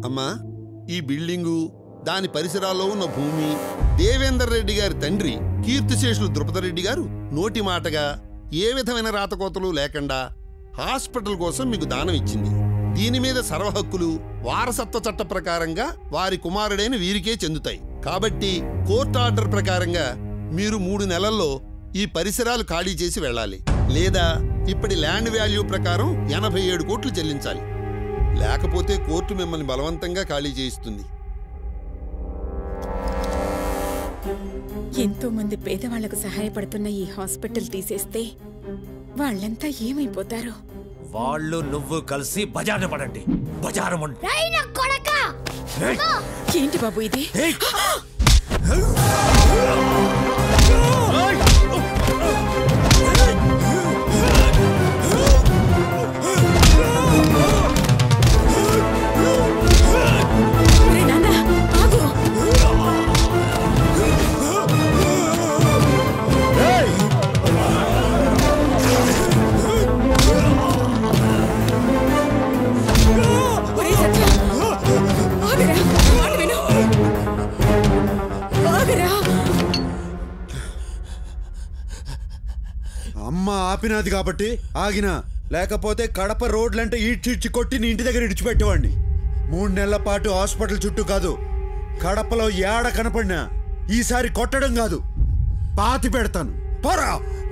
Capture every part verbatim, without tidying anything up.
అమ్మా, ఈ బిల్డింగు, దాని పరిసరాల్లో ఉన్న భూమి దేవేందర్ రెడ్డి గారి తండ్రి కీర్తిశేషులు ద్రుపదరెడ్డి గారు నోటి మాటగా ఏ విధమైన రాతకోతలు లేకుండా హాస్పిటల్ కోసం మీకు దానం ఇచ్చింది. దీని మీద సర్వహక్కులు వారసత్వ చట్ట ప్రకారంగా వారి కుమారుడైన వీరికే చెందుతాయి. కాబట్టి కోర్టు ఆర్డర్ ప్రకారంగా మీరు మూడు నెలల్లో ఈ పరిసరాలు ఖాళీ చేసి వెళ్ళాలి, లేదా ఇప్పటి ల్యాండ్ వాల్యూ ప్రకారం ఎనభై ఏడు కోట్లు చెల్లించాలి. లేకపోతే కోర్టు మిమ్మల్ని బలవంతంగా ఖాళీ చేయిస్తుంది. ఎంతో మంది పేదవాళ్లకు సహాయపడుతున్న ఈ హాస్పిటల్ తీసేస్తే వాళ్ళంతా ఏమైపోతారో. వాళ్ళు నువ్వు కలిసి బజార్న పడండి. బజారం ఏంటి బాబు ఇది? అమ్మ ఆపినది కాబట్టి ఆగినా, లేకపోతే కడప రోడ్లంటే ఈడ్చిడ్చి కొట్టి నీ ఇంటి దగ్గర ఇడిచిపెట్టేవాడిని. మూడు నెలల పాటు హాస్పిటల్ చుట్టూ కాదు, కడపలో ఏడ కనపడినా ఈసారి కొట్టడం కాదు, పాతి పెడతాను. పోరా!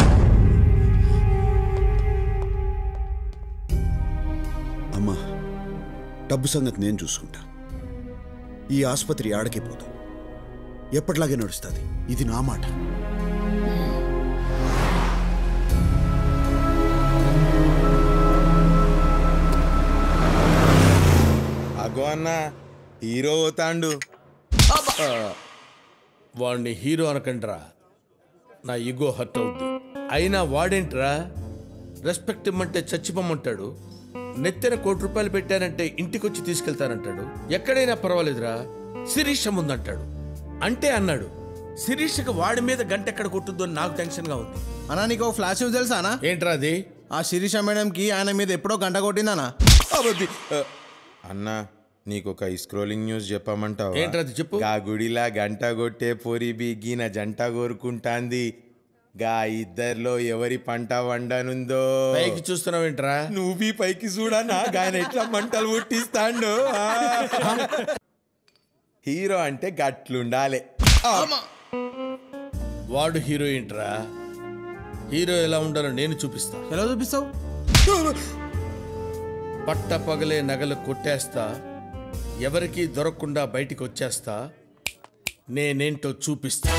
అమ్మా, డబ్బు సంగతి నేను చూసుకుంటా. ఈ ఆసుపత్రి ఆడకే పోదు, ఎప్పటిలాగే నడుస్తుంది. ఇది నా మాట. అగో అన్న, హీరో పోతాండు. వాడిని హీరో అనకండ్రా, నా ఈగో హర్ట్ అవుద్ది. అయినా వాడేంట్రా రెస్పెక్ట్ ఇమ్మంటే చచ్చిపోమంటాడు, నెత్తెన కోటి రూపాయలు పెట్టానంటే ఇంటికొచ్చి తీసుకెళ్తానంటాడు. ఎక్కడైనా పర్వాలేదురా శిరీష ముందంటాడు. అంటే అన్నాడు శిరీషకి వాడి మీద గంట ఎక్కడ కొట్టుద్దో నాకు టెన్షన్గా ఉంది. అన్నా నీకు ఒక ఫ్లాష్ న్యూస్ తెలుసానా? ఏంట్రా అది? ఆ శిరీష మేడంకి ఆయన మీద ఎప్పుడో గంట కొట్టిందనా? అన్నా, నీకొక స్క్రోలింగ్ న్యూస్ చెప్పమంటావా? ఏంట్రది చెప్పు. గా గుడిలా గంట కొట్టే పోరి బిగిన జంట కోరుకుంటాంది. గా ఇద్దర్లో ఎవరి పంట వండనుందో. పైకి చూస్తున్నావేంట్రా? నువ్వు పైకి చూడనా, గాయన ఎట్లా మంటలు పుట్టిస్తాండు. హీరో అంటే గట్లుండాలి. వాడు హీరో ఏంట్రా? హీరో ఎలా ఉండాలో నేను చూపిస్తా. ఎలా చూపిస్తావు? పట్ట పగలే నగలు కొట్టేస్తా, ఎవరికీ దొరకకుండా బయటికి వచ్చేస్తా, నేనేంటో చూపిస్తా.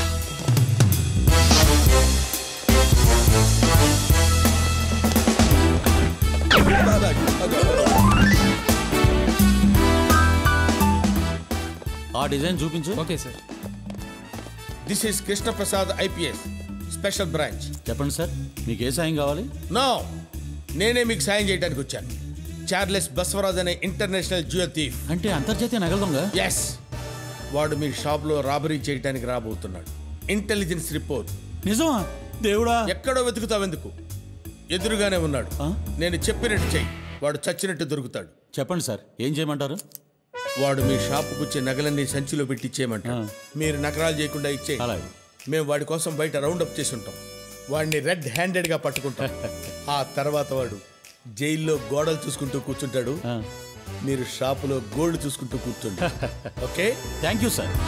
ఆ డిజైన్ చూపించు. Okay sir. This is Krishnaprasad IPS special branch. చెప్పండి సార్, మీకు ఏ సాయం కావాలి? నో, నేనే మీకు సాయం చేయడానికి వచ్చాను. చార్లెస్ బస్వరాజ్ అనే ఇంటర్నేషనల్ జ్యువెల్ థీఫ్. అంటే అంతర్జాతీయ నగల దొంగ? ఎస్, వాడు మీ షాప్లో రాబరీ చేయడానికి రాబోతున్నాడు. Intelligence report. నిజమా? దేవుడా! ఎక్కడో వెతుకుతావెందుకు, ఎదురుగానే ఉన్నాడు. నేను చెప్పినట్టు చెయ్యి, వాడు చచ్చినట్టు దొరుకుతాడు. చెప్పండి సార్, ఏం చేయమంటారు? వాడు మీ షాపుకు వచ్చే నగలన్నీ సంచిలో పెట్టి ఇచ్చేయమంటాడు. మీరు నగరాలు చేయకుండా ఇచ్చే, మేము వాడి కోసం బయట రౌండ్ అప్ చేసి ఉంటాం. వాడిని రెడ్ హ్యాండెడ్ గా పట్టుకుంటాం. ఆ తర్వాత వాడు జైల్లో గోడలు చూసుకుంటూ కూర్చుంటాడు, మీరు షాపులో గోల్డ్ చూసుకుంటూ కూర్చుంటారు. Okay, thank you sir.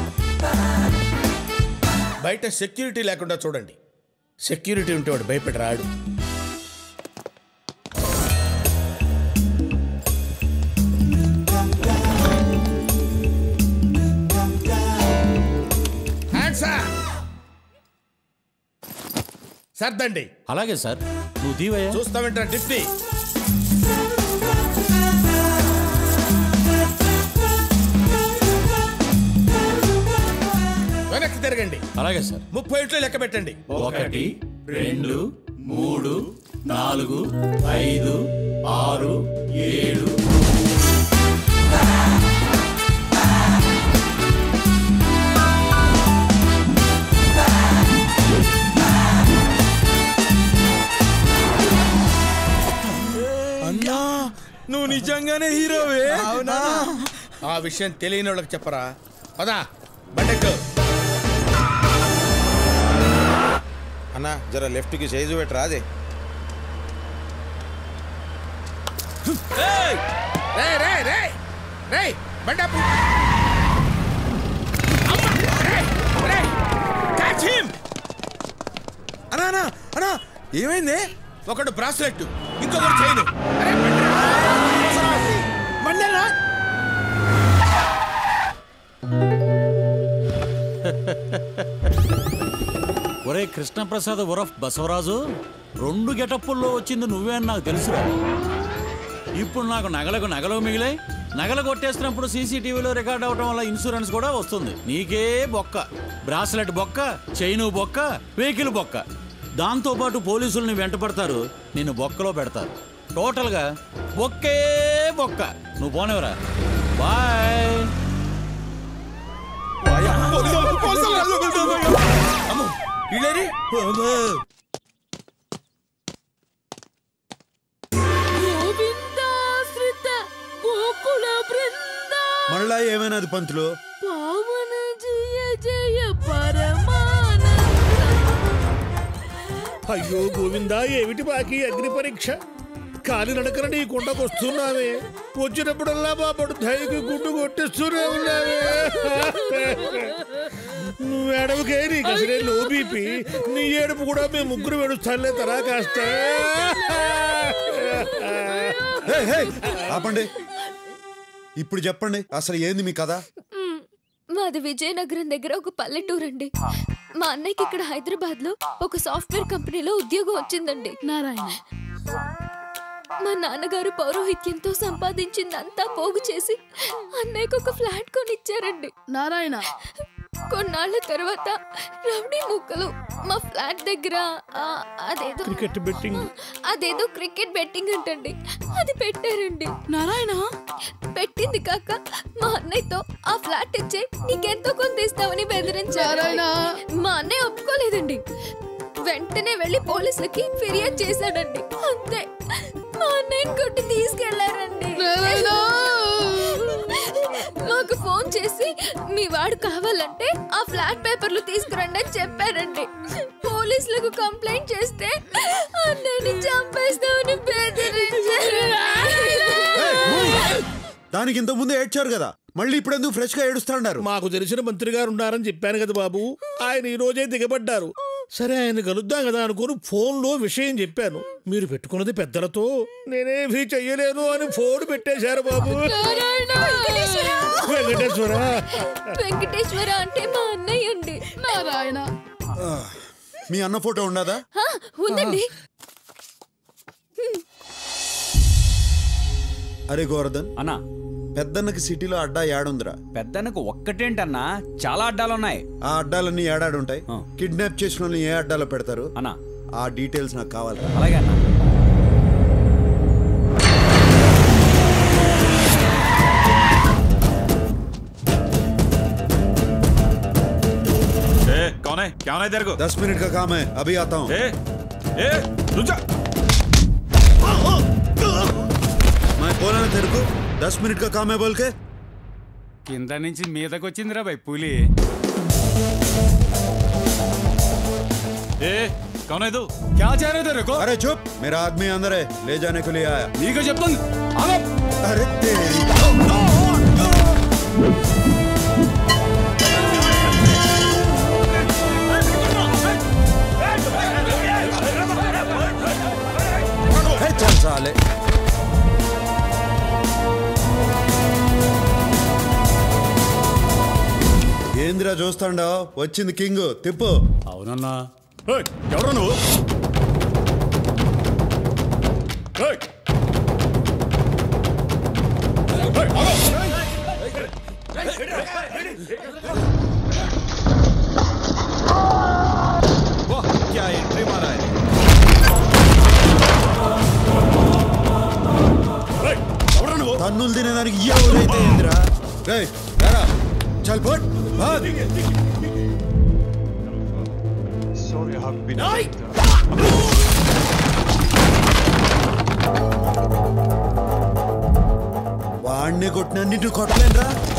బయట సెక్యూరిటీ లేకుండా చూడండి. సెక్యూరిటీ ఉంటే వాడు భయపడి రాడు. సర్దండి. అలాగే సార్. నువ్వు దీవయ్యా. చూస్తావేంట్రా డిఫ్టీ? వెనక్కి తిరగండి. అలాగే సార్. ముప్పై ఇంట్లో లెక్క పెట్టండి. ఒకటి, రెండు, మూడు, నాలుగు, ఐదు, ఆరు, ఏడు. నువ్వు నిజంగానే హీరోవే? అవునా? ఆ విషయం తెలియని వాళ్ళకి చెప్పరా. పదా బండెక్కు. అన్నా జర లెఫ్ట్కి సైజు పెట్టరా. అదే అనా అనా అనా ఏమైంది? ఒకడు బ్రాస్లెట్, ఇంకొకటి చైను. ఒరే కృష్ణప్రసాద్ ఉరఫ్ బసవరాజు, రెండు గెటప్పుల్లో వచ్చింది నువ్వే అని నాకు తెలుసురా. ఇప్పుడు నాకు నగలకు నగలు మిగిలాయి. నగలు కొట్టేస్తున్నప్పుడు సీసీటీవీలో రికార్డ్ అవడం వల్ల ఇన్సూరెన్స్ కూడా వస్తుంది. నీకే బొక్క, బ్రాస్లెట్ బొక్క, చైను బొక్క, వెహికల్ బొక్క. దాంతోపాటు పోలీసుల్ని వెంట పడతారు, నిన్ను బొక్కలో పెడతారు. టోటల్గా బొక్కే బొక్క. నువ్వు పోనేవరా. బాయ్. మళ్ళా ఏమైనాది పంతులు? అయ్యో గోవిందా, ఏమిటి బాకీ అగ్ని పరీక్ష? కాలి నడకన నీ కొండకొస్తున్నావే. వచ్చినప్పుడల్లా మా పడు ధైర్యకి గుడ్డు కొట్టిస్తూనే ఉన్నావే. నువ్వు ఏడవకే, నీకు అసలే లో బీపీ. నీ ఏడుపు కూడా మేము ముగ్గురు ఏడుస్తానులే తరా కాస్త. ఆపండి. ఇప్పుడు చెప్పండి అసలు ఏంది మీ కథ? మాది విజయనగరం దగ్గర ఒక పల్లెటూరు అండి. మా అన్నయ్యకి ఇక్కడ హైదరాబాద్ లో ఒక సాఫ్ట్వేర్ కంపెనీలో ఉద్యోగం వచ్చిందండి. నారాయణ మా నాన్నగారు పౌరోహిత్యంతో సంపాదించిందంతా పోగు చేసి అన్నయ్యకు ఒక ఫ్లాట్ కొనిచ్చారండి. నారాయణ కొన్నాళ్ళ తర్వాత రౌడీ ముక్కలు మా ఫ్లాట్ దగ్గర అదేదో క్రికెట్ బెట్టింగ్ అదేదో క్రికెట్ బెట్టింగ్ అంటండి, అది పెట్టారండి. నారాయణ పెట్టింది కాక మా అన్నయ్యతో ఆ ఫ్లాట్ ఇచ్చే నీకెంతో కొంత ఇస్తామని బెదిరించారు. మా అన్నయ్య ఒప్పుకోలేదండి. వెంటనే వెళ్లి పోలీసులకి ఫిర్యాదు చేశాడండి. అంతే, మా అన్నయ్యని కొట్టి తీసుకెళ్లారండి. మాకు ఫోన్ చేసి మీ వాడు కావాలంటే ఆ ఫ్లాట్ పేపర్లు తీసుకురండి అని చెప్పారండి. పోలీసులకు కంప్లైంట్ చేస్తే అన్నయ్యని చంపేస్తామని బెదిరించారు. దానికి ఇంత ముందు ఏడ్చారు కదా, మళ్ళీ ఇప్పుడు ఎందుకు ఫ్రెష్ గా ఏడుస్తున్నారు? మాకు తెలిసిన మంత్రి గారు ఉన్నారని చెప్పాను కదా బాబు, ఆయన ఈ రోజే దిగబడ్డారు. సరే ఆయన కలుద్దాం కదా అనుకుని ఫోన్ లో విషయం చెప్పాను. మీరు పెట్టుకున్నది పెద్దలతో, నేనేమీ చెయ్యలేను అని ఫోన్ పెట్టేశారు బాబు. వెంకటేశ్వర వెంకటేశ్వర అంటే మా అన్నయ్య అండి. నారాయణ మీ అన్న ఫోటో ఉండదా? ఉందండి. అరే గోవర్ధన్ అన్నా, పెద్దన్నకి సిటీలో అడ్డా ఏడుందిరా? పెద్దన్నకు ఒక్కటేంటన్నా, చాలా అడ్డాలున్నాయి. ఆ అడ్డాలన్నీ ఏడాడుంటాయి. కిడ్నాప్ చేసిన వాళ్ళని ఏ అడ్డాలో పెడతారు అన్నా? ఆ డీటెయిల్స్ నాకు కావాలి. అలాగే అన్నా. कौन है? क्या होना है तेरे को? दस मिनट का काम है, अभी आता हूँ. ए, ए, रुक जा. मैं बोला ना तेरे को दस मिनट का काम है बोल के. కింద నుంచి మీదకి వచ్చిందిరా భయ్ పులి. ए, कौन है तू? क्या चाह रहे तेरे को? अरे चुप, मेरा आदमी अंदर है, ले जाने के लिए आया. నీకు చెప్తాను. ఆగో. अरे तेरी चल साले. ఏంద్రా చూస్తాండావు? వచ్చింది కింగ్, తిప్పు. అవునన్నా. ఎవరు నువ్వు? क्या एंट्री मारा है? తన్నులు తినేదానికి ఎవరైతే ఏంద్రా? రేయ్ రారా, చల్ పోట్ భాగ్. ఆడనే కొట్టినా నిన్ను కొట్టలేనురా.